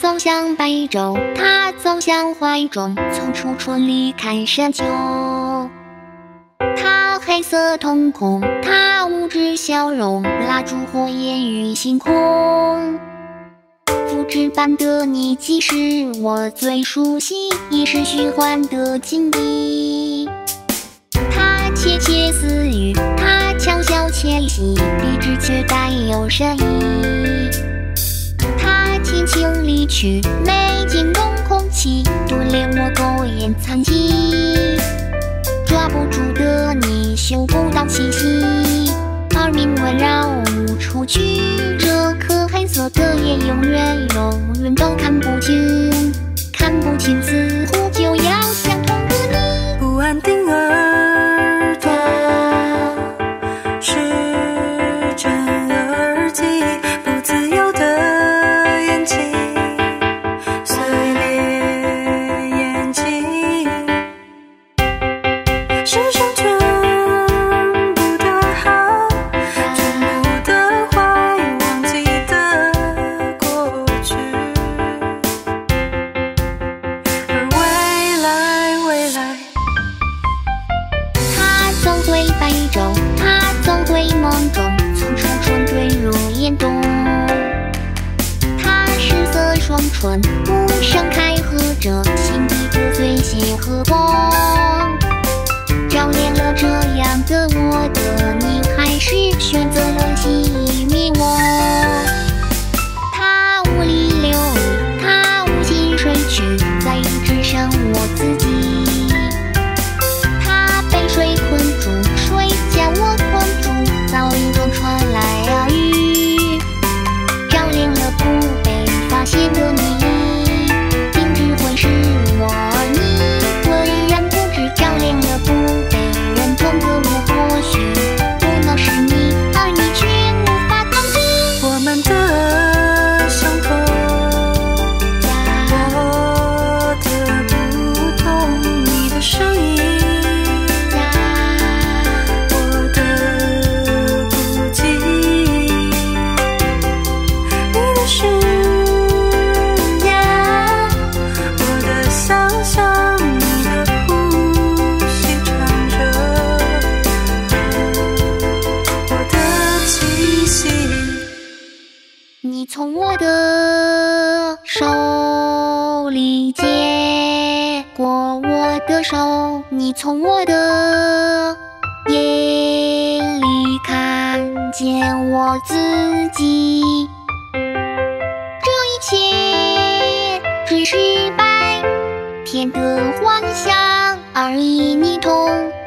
走向白昼，他走向怀中，从初春离开深秋。他黑色瞳孔，他无知笑容，蜡烛火焰与星空。复制般的你，既是我最熟悉，亦是虚幻的经历。他窃窃私语，他悄悄窃喜，理智却带有深意。他轻轻离去，没惊动空气，独留我苟延残息。抓不住的你，嗅不到气息，耳鸣温绕无处去。这颗黑色的眼，永远都看不清，看不清，似乎就要相同的你。 不安定耳朵，失真耳机，不自由的眼睛，碎裂眼睛，世上全部的好，全部的坏，忘记的过去，而未来他走回白昼，他走回梦中，从初春坠入眼冬。他失色双唇，无声开合着心底的最血和光，照亮了这样的我的你，还是选择了熄灭我。他无力流离，他无心睡去，在意只剩我自己。他被水困住，水将我困住，噪音中传来耳语，照亮了不被发现的你，定只会是我，而你浑然不知，照亮了不被认同的我，或许不能是你，而你却无法抗拒我们的相同，我的不同，你的声音，我的孤寂，你的誓言，我的想象，你的呼吸唱着，我的气息。 你从我的手里接过我的手，你从我的眼里看见我自己。这一切只是白天的幻想而已，你痛。